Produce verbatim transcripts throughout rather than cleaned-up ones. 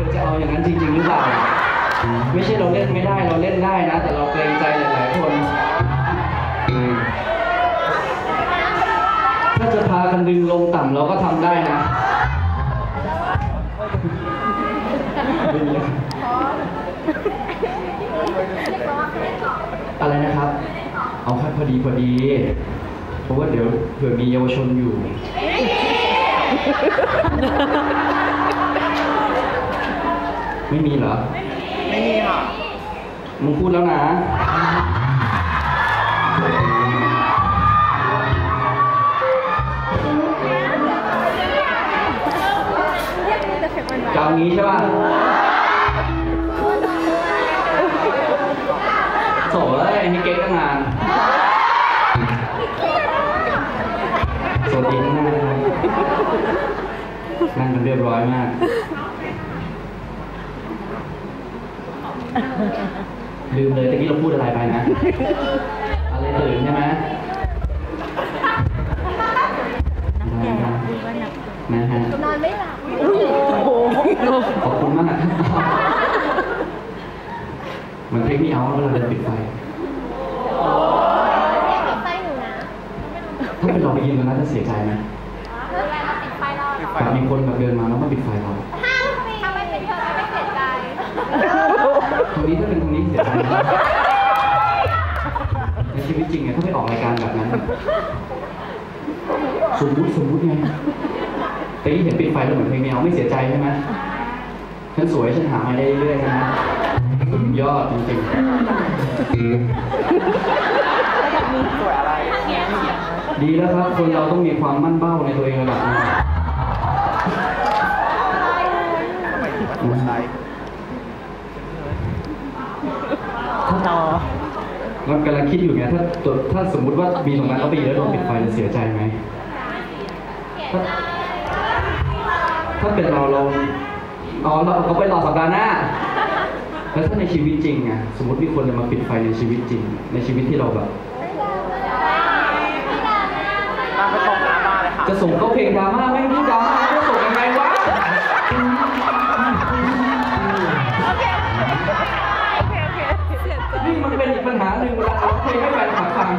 อจะเอาอย่างนั้นจริงๆหรือเปล่าไม่ใช่เราเล่นไม่ได้เราเล่นได้นะแต่เราเกรงใจหลายๆคนถ้าจะพากันดึงลงต่ำเราก็ทำได้นะอะไรนะครับเอาแค่พอดีพอดีเพราะว่าเดี๋ยวเผื่อมีเยาวชนอยู่ไม่มีเหรอไม่มีค่ะมึงพูดแล้วนะจะเอางี้ใช่ป่ะโสดเลยให้เก๊กตั้งนานโสดดีมากนั่งกันเรียบร้อยมากลืมเลยตะกี้เราพูดอะไรไปนะอะไรตื่นใช่ไหมนะฮะนอนไม่หลับขอบคุณมากเหมือนเพลงนี้เอาเวลาเดินปิดไฟปิดไฟหนูนะถ้าเป็นเราไปยืนตรงนั้นจะเสียใจไหมแบบมีคนแบบเดินมาแล้วมาปิดไฟเราถ้าไม่เป็นเธอไม่เสียใจตรงนี้ถ้าเป็นตรงนี้เสียใจในชีวิตจริงไงถ้าไปออกรายการแบบนั้นสมมุติสมมุติไงแต่ที่เห็นปิดไฟแล้วเหมือนเพลงนี้เอาไม่เสียใจใช่ไหมฉันสวยฉันหามาได้เรื่อยๆใช่ไหมสุดยอดจริงๆสวยอะไรดีแล้วครับคนเราต้องมีความมั่นเบ้าในตัวเองระดับนึงต่อเรากำลังคิดอยู่ไงถ้าถ้าสมมุติว่ามีตรงนั้นเขาไปยืนแล้วโดนปิดไฟจะเสียใจไหมถ้าถ้าเป็นเราเราอ๋อเราเขาไปรอสัปดาห์หน้าแล้วถ้าในชีวิตจริงอะสมมติมีคนจะมาปิดไฟในชีวิตจริงในชีวิตที่เราแบบจะส่งเขาเพลงดราม่าไม่รู้ดราม่าจะส่งยังไงวะนี่มันเป็นอีกปัญหาหนึ่งเวลาเราเพลงให้แฟนคลับฟัง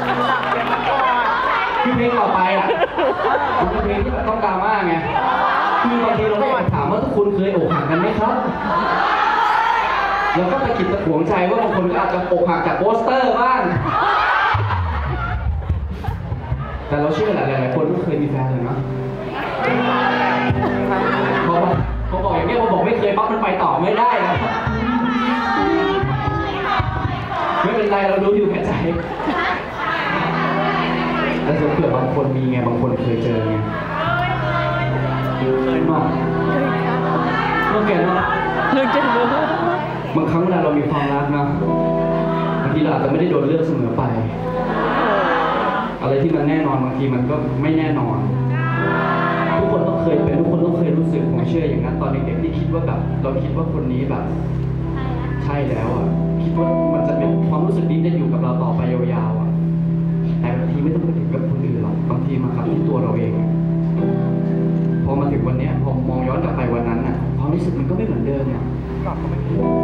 คือเพลงต่อไปอ่ะมันเป็นเพลงที่แบบต้องดราม่าไงคือบางทีเราไม่อยากถามว่าทุกคนเคยอกหักกันไหมครับแล้วก็ตะกิดตะขวงใจว่าบางคนก็อาจจะอกหักจากโปสเตอร์บ้างแต่เราเชื่อแหละหลายๆคนก็เคยมีแฟนเลยเนาะพอพอบอกอย่างนี้พอบอกไม่เคยปั๊บมันไปต่อไม่ได้นะไม่เป็นไรเรารู้อยู่แก่ใจแต่ส่วนเผื่อบางคนมีไงบางคนเคยเจอไงเคยมาเมื่อแก่เนาะบางครั้งเวลาเรามีความรักนะบางทีเราอาจจะไม่ได้โดนเลือกเสมอไปอะไรที่มันแน่นอนบางทีมันก็ไม่แน่นอนทุกคนต้องเคยเป็นทุกคนต้องเคยรู้สึกผมเชื่ออย่างนั้นตอนเด็กๆที่คิดว่าแบบเราคิดว่าคนนี้แบบใช่แล้วอ่ะคิดว่ามันจะเป็นความรู้สึกนี้จะอยู่กับเราต่อไปยาวๆอ่ะแต่บางทีไม่ต้องไปถึงกับคนอื่นหรอกบางทีมากับที่ตัวเราเองพอมาถึงวันนี้พอมองย้อนกลับไปวันนั้นอ่ะความรู้สึกมันก็ไม่เหมือนเดิมอ่ะ